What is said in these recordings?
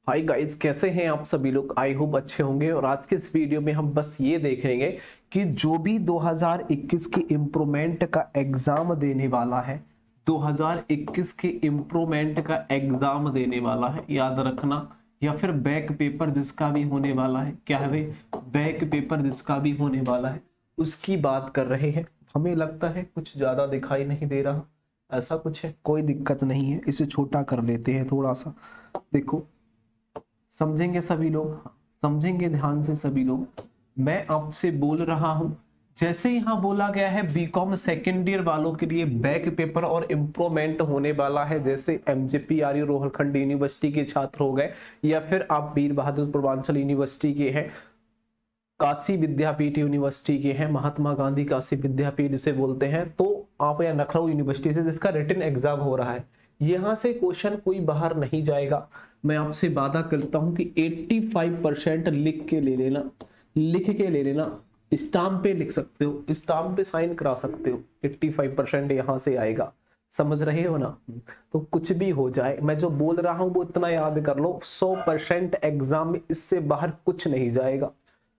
Hi guys, कैसे हैं आप सभी लोग। आई होप अच्छे होंगे। और आज के इस वीडियो में हम बस ये देखेंगे कि जो भी 2021 के इम्प्रूवमेंट का एग्जाम देने वाला है, 2021 के इम्प्रूवमेंट का एग्जाम देने वाला है, याद रखना, या फिर बैक पेपर जिसका भी होने वाला है, क्या है भाई, बैक पेपर जिसका भी होने वाला है उसकी बात कर रहे हैं। हमें लगता है कुछ ज्यादा दिखाई नहीं दे रहा, ऐसा कुछ है, कोई दिक्कत नहीं है, इसे छोटा कर लेते हैं थोड़ा सा। देखो, समझेंगे सभी लोग, समझेंगे ध्यान से सभी लोग। मैं आपसे बोल रहा हूं, जैसे यहां बोला गया है बीकॉम सेकेंड ईयर वालों के लिए बैक पेपर और इम्प्रूवमेंट होने वाला है, जैसे एमजेपीआरयू रोहलखंड यूनिवर्सिटी के छात्र हो गए, या फिर आप वीर बहादुर पूर्वांचल यूनिवर्सिटी के हैं, काशी विद्यापीठ यूनिवर्सिटी के हैं, महात्मा गांधी काशी विद्यापीठ जिसे बोलते हैं, तो आप या लखनऊ यूनिवर्सिटी से जिसका रिटन एग्जाम हो रहा है, यहां से क्वेश्चन कोई बाहर नहीं जाएगा। मैं आपसे वादा करता हूं कि 85% लिख के ले लेना, लिख के ले लेना, स्टाम्प पे लिख सकते हो, स्टाम्प पे साइन करा सकते हो, 85% यहां से आएगा। समझ रहे हो ना। तो कुछ भी हो जाए, मैं जो बोल रहा हूं वो इतना याद कर लो, 100% एग्जाम में इससे बाहर कुछ नहीं जाएगा।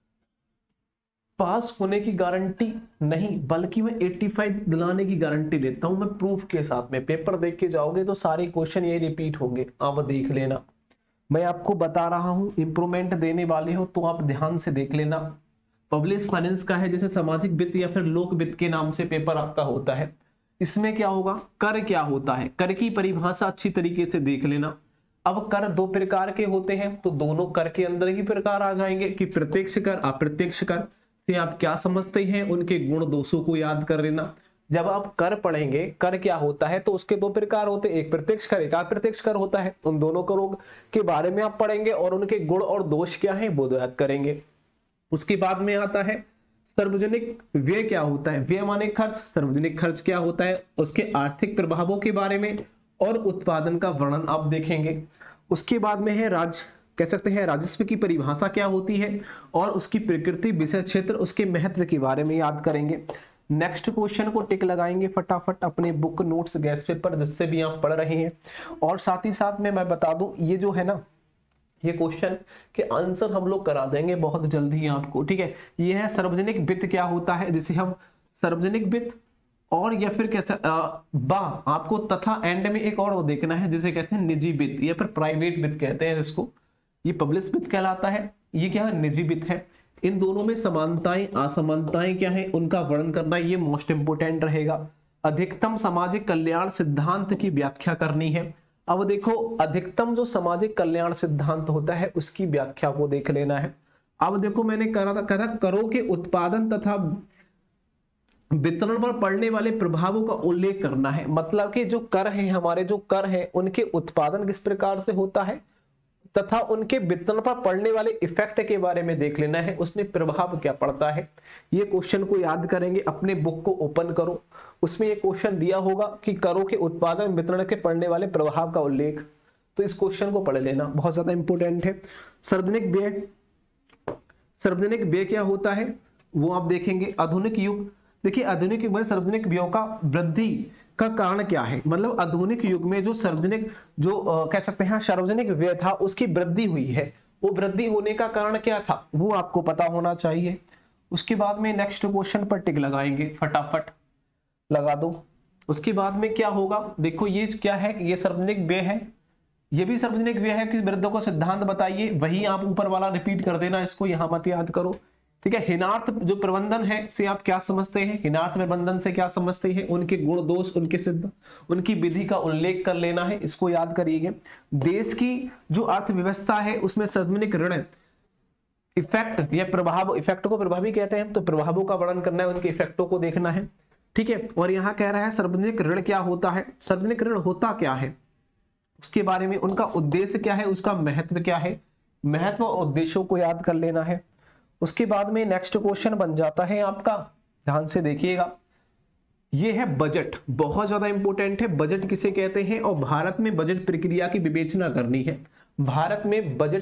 पास होने की गारंटी नहीं, बल्कि मैं 85 दिलाने की गारंटी लेता हूं, मैं प्रूफ के साथ में। पेपर देख के जाओगे तो सारे क्वेश्चन ये रिपीट होंगे, आप देख लेना। मैं आपको बता रहा हूं, इंप्रूवमेंट देने वाले हो तो आप ध्यान से देख लेना। पब्लिक फाइनेंस का है, जैसे सामाजिक वित्त या फिर लोक वित्त के नाम से पेपर आपका होता है। इसमें क्या होगा, कर क्या होता है, कर की परिभाषा अच्छी तरीके से देख लेना। अब कर दो प्रकार के होते हैं, तो दोनों कर के अंदर ही प्रकार आ जाएंगे कि प्रत्यक्ष कर, अप्रत्यक्ष कर। आप क्या समझते हैं, उनके गुण दोषों को याद कर लेना। जब आप कर पढ़ेंगे, कर क्या होता है, तो उसके दो प्रकार होते हैं, एक प्रत्यक्ष कर, एक अप्रत्यक्ष कर होता है। उन दोनों करों के बारे में आप पढ़ेंगे और उनके गुण और दोष क्या है वो याद करेंगे। उसके बाद में आता है सार्वजनिक व्यय क्या होता है, व्यय माने खर्च, सार्वजनिक खर्च क्या होता है, उसके आर्थिक प्रभावों के बारे में और उत्पादन का वर्णन आप देखेंगे। उसके बाद में है कह सकते हैं राजस्व की परिभाषा क्या होती है और उसकी प्रकृति, विषय क्षेत्र, उसके महत्व के बारे में याद करेंगे। नेक्स्ट क्वेश्चन को टिक लगाएंगे फटाफट अपने बुक नोट्स गैस पेपर जिससे भी आप पढ़ रहे हैं। और साथ ही साथ में मैं बता दूं, ये जो है ना, ये क्वेश्चन के आंसर हम लोग करा देंगे बहुत जल्दी आपको, ठीक है। ये है सार्वजनिक वित्त क्या होता है, जिसे हम सार्वजनिक वित्त, और या फिर कैसे आपको तथा एंड में एक और वो देखना है जिसे कहते हैं निजी वित्त या फिर प्राइवेट वित्त कहते हैं जिसको। ये पब्लिक वित्त कहलाता है, ये क्या है, निजी वित्त है। इन दोनों में समानताएं असमानताएं क्या है, उनका वर्णन करना, ये मोस्ट इंपोर्टेंट रहेगा। अधिकतम सामाजिक कल्याण सिद्धांत की व्याख्या करनी है। अब देखो, अधिकतम जो सामाजिक कल्याण सिद्धांत होता है उसकी व्याख्या को देख लेना है। अब देखो, मैंने कहा था करों के उत्पादन तथा वितरण पर पड़ने वाले प्रभावों का उल्लेख करना है। मतलब कि जो कर है, हमारे जो कर है उनके उत्पादन किस प्रकार से होता है तथा उनके वितरण पर पड़ने वाले इफेक्ट के बारे में देख लेना है, उसमें प्रभाव क्या पड़ता है। ये क्वेश्चन को याद करेंगे, अपने बुक को ओपन करो, उसमें ये क्वेश्चन दिया होगा कि करों के उत्पादन वितरण के पड़ने वाले प्रभाव का उल्लेख, तो इस क्वेश्चन को पढ़ लेना, बहुत ज्यादा इंपोर्टेंट है। सार्वजनिक व्यय, सार्वजनिक व्यय क्या होता है वो आप देखेंगे। आधुनिक युग, देखिए आधुनिक युग में सार्वजनिक व्ययों का वृद्धि का कारण क्या है, मतलब आधुनिक युग में जो सार्वजनिक कह सकते हैं सार्वजनिक व्यय था उसकी वृद्धि हुई है, वो वृद्धि होने का कारण क्या था वो आपको पता होना चाहिए। उसके बाद में नेक्स्ट क्वेश्चन पर टिक लगाएंगे, फटाफट लगा दो। उसके बाद में क्या होगा, देखो ये क्या है, ये सार्वजनिक व्यय है, ये भी सार्वजनिक व्यय है कि वृद्धि को सिद्धांत बताइए, वही आप ऊपर वाला रिपीट कर देना, इसको यहां मत याद करो, ठीक है। हिनार्थ जो प्रबंधन है से आप क्या समझते हैं, हिनार्थ प्रबंधन से क्या समझते हैं, उनके गुण दोष, उनके सिद्ध, उनकी विधि का उल्लेख कर लेना है, इसको याद करिएगा। देश की जो अर्थव्यवस्था है उसमें सार्वजनिक ऋण इफेक्ट या प्रभाव, इफेक्ट को प्रभावी कहते हैं, तो प्रभावों का वर्णन करना है, उनके इफेक्टों को देखना है, ठीक है। और यहाँ कह रहा है सार्वजनिक ऋण क्या होता है, सार्वजनिक ऋण होता क्या है, उसके बारे में, उनका उद्देश्य क्या है, उसका महत्व क्या है, महत्व और उद्देश्यों को याद कर लेना है। उसके बाद में नेक्स्ट क्वेश्चन बन जाता है आपका, ध्यान से देखिएगा, ये है बजट, बहुत ज्यादा इंपॉर्टेंट है। बजट किसे कहते हैं और भारत में बजट प्रक्रिया की विवेचना करनी है। भारत में बजट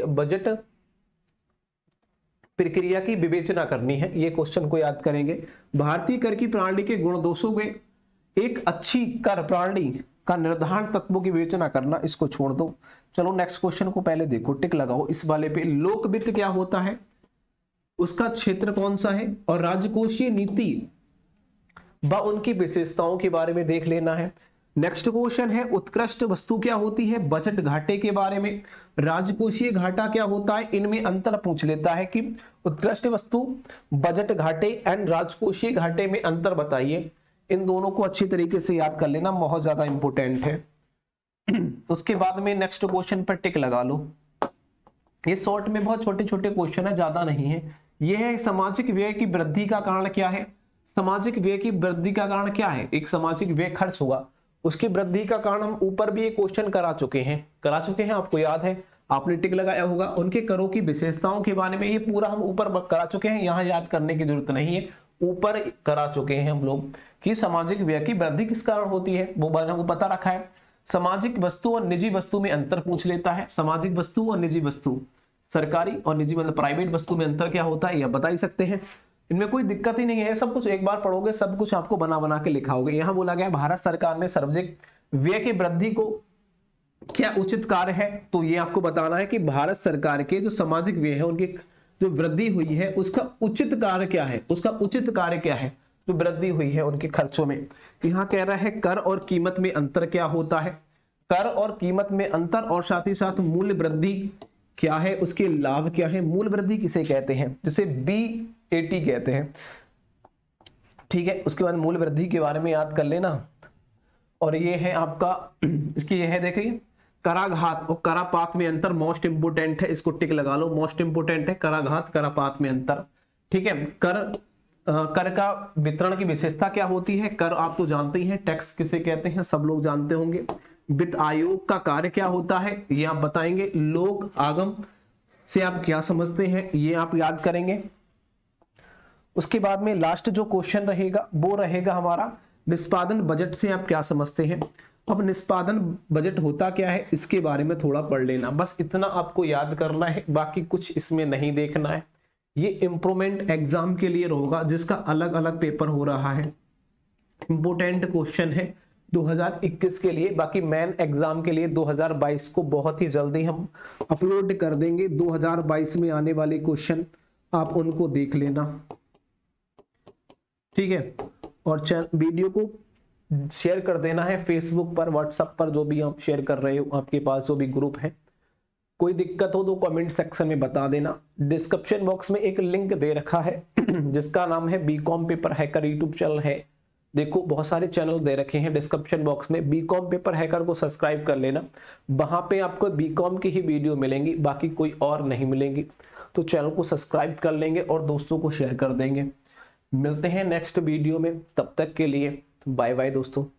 प्रक्रिया की विवेचना करनी है, ये क्वेश्चन को याद करेंगे। भारतीय कर की प्रणाली के गुण दोषों में एक अच्छी कर प्रणाली का निर्धारण तत्वों की विवेचना करना, इसको छोड़ दो। चलो नेक्स्ट क्वेश्चन को पहले देखो, टिक लगाओ इस वाले पे। लोक वित्त क्या होता है, उसका क्षेत्र कौन सा है, और राजकोषीय नीति व उनकी विशेषताओं के बारे में देख लेना है। नेक्स्ट क्वेश्चन है उत्कृष्ट वस्तु क्या होती है, बजट घाटे के बारे में, राजकोषीय घाटा क्या होता है, इनमें अंतर पूछ लेता है कि उत्कृष्ट वस्तु, बजट घाटे एंड राजकोषीय घाटे में अंतर बताइए। इन दोनों को अच्छी तरीके से याद कर लेना, बहुत ज्यादा इंपॉर्टेंट है। उसके बाद में नेक्स्ट क्वेश्चन पर टिक लगा लो। ये शॉर्ट में बहुत छोटे छोटे क्वेश्चन है, ज्यादा नहीं है। यह है सामाजिक व्यय की वृद्धि का कारण क्या है। सामाजिक व्यय की वृद्धि का कारण क्या है, एक सामाजिक व्यय खर्च हुआ, उसकी वृद्धि का कारण हम ऊपर भी एक क्वेश्चन करा चुके हैं, आपको याद है, आपने टिक लगाया होगा। उनके करों की विशेषताओं के बारे में ये पूरा हम ऊपर करा चुके हैं, यहाँ याद करने की जरूरत नहीं है, ऊपर करा चुके हैं हम लोग कि सामाजिक व्यय की वृद्धि किस कारण होती है, वो हमको पता रखा है। सामाजिक वस्तु और निजी वस्तु में अंतर पूछ लेता है। सामाजिक वस्तु और निजी वस्तु, सरकारी और निजी मतलब प्राइवेट वस्तु में अंतर क्या होता है, यह बता ही सकते हैं। इनमें कोई दिक्कत ही नहीं है, सब कुछ एक बार पढ़ोगे सब कुछ आपको बना बना के लिखा होगा। यहाँ बोला गया भारत सरकार ने सार्वजनिक व्यय की वृद्धि को क्या उचित कार्य है, तो ये आपको बताना है कि भारत सरकार के जो सामाजिक व्यय है उनकी जो वृद्धि हुई है उसका उचित कार्य क्या है, उसका उचित कार्य क्या है, जो वृद्धि हुई है उनके खर्चों में। यहाँ कह रहा है कर और कीमत में अंतर क्या होता है, कर और कीमत में अंतर, और साथ ही साथ मूल्य वृद्धि क्या है, उसके लाभ क्या है। मूल्य वृद्धि किसे कहते हैं, जिसे BAT कहते हैं, ठीक है। उसके बाद मूल्य वृद्धि के बारे में याद कर लेना। और ये है आपका इसकी ये है देखिए कराघात और करापात में अंतर, मोस्ट इंपोर्टेंट है, इसको टिक लगा लो, मोस्ट इंपोर्टेंट है कराघात करापात में अंतर, ठीक है। कर का वितरण की विशेषता क्या होती है, कर आप तो जानते ही हैं, टैक्स किसे कहते हैं सब लोग जानते होंगे। वित्त आयोग का कार्य क्या होता है ये आप बताएंगे। लोक आगम से आप क्या समझते हैं ये आप याद करेंगे। उसके बाद में लास्ट जो क्वेश्चन रहेगा वो रहेगा हमारा निष्पादन बजट से आप क्या समझते हैं। अब निष्पादन बजट होता क्या है इसके बारे में थोड़ा पढ़ लेना, बस इतना आपको याद करना है, बाकी कुछ इसमें नहीं देखना है। ये इम्प्रूवमेंट एग्जाम के लिए होगा जिसका अलग अलग पेपर हो रहा है, इंपोर्टेंट क्वेश्चन है 2021 के लिए। बाकी मेन एग्जाम के लिए 2022 को बहुत ही जल्दी हम अपलोड कर देंगे। 2022 में आने वाले क्वेश्चन आप उनको देख लेना, ठीक है। और वीडियो को शेयर कर देना है फेसबुक पर, व्हाट्सएप पर, जो भी आप शेयर कर रहे हो, आपके पास जो भी ग्रुप है। कोई दिक्कत हो तो कमेंट सेक्शन में बता देना। डिस्क्रिप्शन बॉक्स में एक लिंक दे रखा है जिसका नाम है BCom paper hacker YouTube channel है। देखो बहुत सारे चैनल दे रखे हैं डिस्क्रिप्शन बॉक्स में, बीकॉम पेपर हैकर को सब्सक्राइब कर लेना। वहां पे आपको बीकॉम की ही वीडियो मिलेंगी, बाकी कोई और नहीं मिलेंगी। तो चैनल को सब्सक्राइब कर लेंगे और दोस्तों को शेयर कर देंगे। मिलते हैं नेक्स्ट वीडियो में, तब तक के लिए बाय बाय दोस्तों।